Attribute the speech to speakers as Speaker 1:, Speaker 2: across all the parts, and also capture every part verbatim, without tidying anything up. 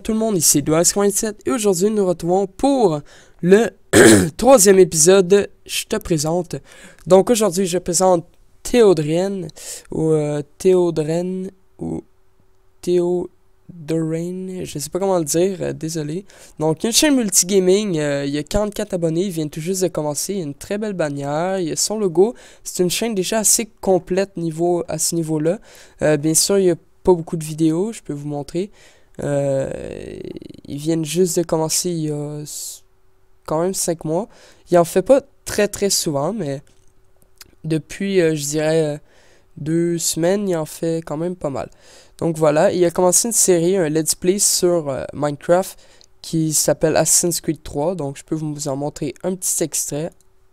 Speaker 1: tout le monde, ici Douas vingt-sept et aujourd'hui nous nous retrouvons pour le troisième épisode de Je te présente. Donc aujourd'hui je présente Théodrienne ou euh, Théodrène ou Théodorène, je sais pas comment le dire, euh, désolé. Donc une chaîne multigaming, euh, il y a quarante-quatre abonnés, il vient tout juste de commencer, il y a une très belle bannière, il y a son logo. C'est une chaîne déjà assez complète niveau à ce niveau-là. Euh, bien sûr il y a pas beaucoup de vidéos, je peux vous montrer. Euh, ils viennent juste de commencer il y a quand même cinq mois. Il en fait pas très très souvent, mais depuis, euh, je dirais, euh, deux semaines, il en fait quand même pas mal. Donc voilà, il a commencé une série, un let's play sur euh, Minecraft qui s'appelle Assassin's Creed trois. Donc je peux vous en montrer un petit extrait.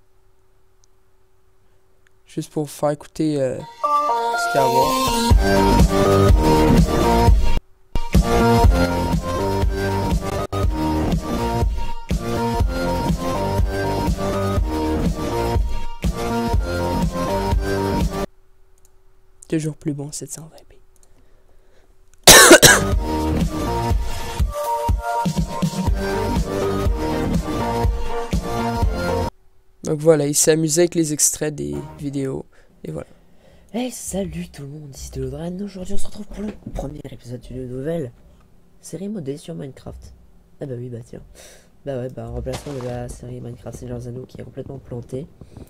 Speaker 1: Juste pour vous faire écouter euh, ce qu'il y a à voir. Toujours plus bon, sept cent vingt p. Donc voilà, il s'est amusé avec les extraits des vidéos. Et voilà.
Speaker 2: Hey, salut tout le monde, ici Théodrène. Aujourd'hui on se retrouve pour le premier épisode d'une nouvelle série modée sur Minecraft. Ah bah oui, bah tiens. Bah ouais, bah en remplacement de la série Minecraft Seigneur des Anneaux qui est complètement plantée.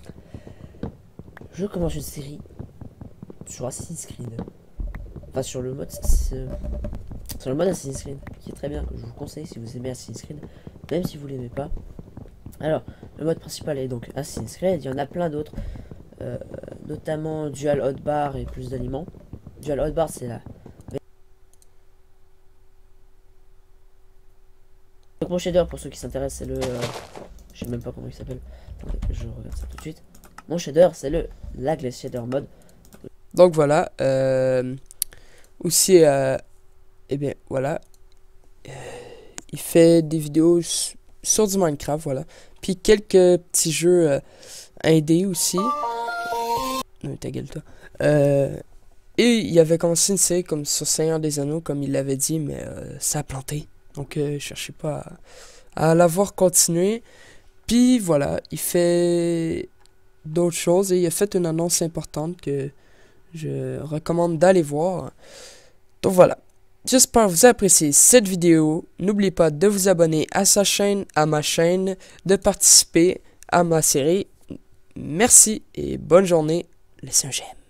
Speaker 2: Je commence une série sur Assassin's Creed. Enfin sur le mode sur le mode Assassin's Creed, qui est très bien, que je vous conseille si vous aimez Assassin's Creed, même si vous l'aimez pas. Alors, le mode principal est donc Assassin's Creed, il y en a plein d'autres, euh, notamment Dual Hotbar et plus d'aliments. Dual Hotbar c'est là. Donc mon shader, pour ceux qui s'intéressent, c'est le... Euh, je sais même pas comment il s'appelle, je regarde ça tout de suite. Mon shader c'est le Lag Shader Mode.
Speaker 1: Donc voilà, euh, aussi, euh, eh bien voilà, euh, il fait des vidéos sur du Minecraft, voilà. Puis quelques petits jeux euh, indés aussi. Non, ta gueule, toi. Euh, et il avait commencé une série comme sur Seigneur des Anneaux, comme il l'avait dit, mais euh, ça a planté. Donc euh, je cherchais pas à, à l'avoir continué. Puis voilà, il fait d'autres choses et il a fait une annonce importante que je recommande d'aller voir. Donc voilà. J'espère que vous appréciez cette vidéo. N'oubliez pas de vous abonner à sa chaîne, à ma chaîne, de participer à ma série. Merci et bonne journée. Laissez un j'aime.